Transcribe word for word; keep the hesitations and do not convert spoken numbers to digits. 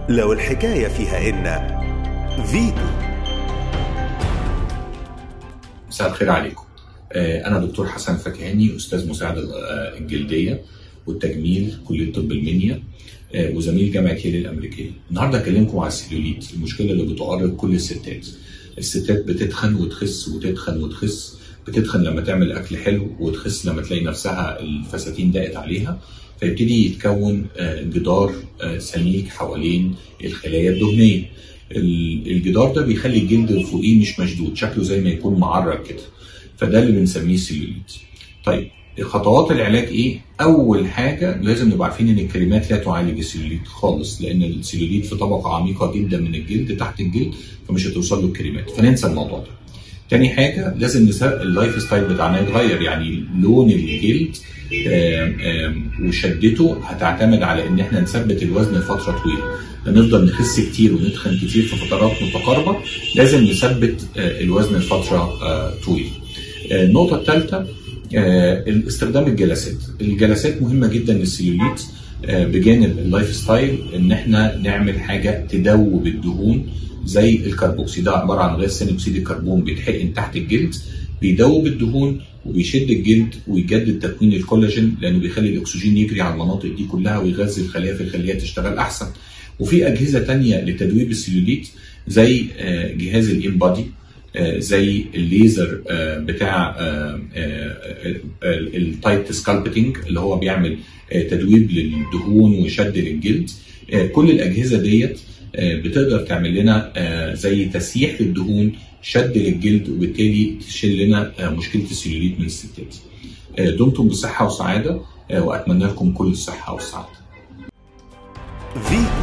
لو الحكاية فيها إن فيتو. مساء الخير عليكم. أنا دكتور حسن فكهاني، أستاذ مساعد الجلدية والتجميل كلية طب المنيا وزميل جامعة ييل الأمريكية. النهارده هكلمكم على السيلوليت، المشكلة اللي بتعرض كل الستات. الستات بتتخن وتخس وتتخن وتخس، بتتخن لما تعمل أكل حلو وتخس لما تلاقي نفسها الفساتين ضاقت عليها، فيبتدي يتكون جدار سميك حوالين الخلايا الدهنية. الجدار ده بيخلي الجلد فوقيه مش مشدود، شكله زي ما يكون معرج كده، فده اللي بنسميه سيلوليت. طيب خطوات العلاج ايه؟ اول حاجه لازم نبقى عارفين ان الكريمات لا تعالج السيلوليت خالص، لان السيلوليت في طبقه عميقه جدا من الجلد تحت الجلد، فمش هتوصل له الكريمات، فننسى الموضوع ده. تاني حاجه لازم اللايف ستايل بتاعنا يتغير، يعني لون الجلد آم آم وشدته هتعتمد على ان احنا نثبت الوزن لفتره طويله. نفضل نخس كتير وندخن كتير في فترات متقاربه، لازم نثبت الوزن لفتره طويله. النقطه الثالثه استخدام الجلسات. الجلسات مهمه جدا للسيلوليت، بجانب اللايف ستايل ان احنا نعمل حاجه تدوب الدهون زي الكربوكسي. ده عباره عن غاز ثاني اكسيد الكربون بيتحقن تحت الجلد، بيدوب الدهون وبيشد الجلد ويجدد تكوين الكولاجين، لانه بيخلي الاكسجين يجري على المناطق دي كلها ويغذي الخلايا في الخليه تشتغل احسن. وفي اجهزه ثانيه لتدويب السيلوليت زي جهاز الانبادي، زي الليزر بتاع التايت سكالبتنج اللي هو بيعمل تدويب للدهون وشد للجلد. كل الاجهزه ديت بتقدر تعمل لنا زي تسييح للدهون، شد للجلد، وبالتالي تشيل لنا مشكله السيلوليت من الستات. دمتم بصحه وسعاده، واتمنى لكم كل الصحه والسعاده.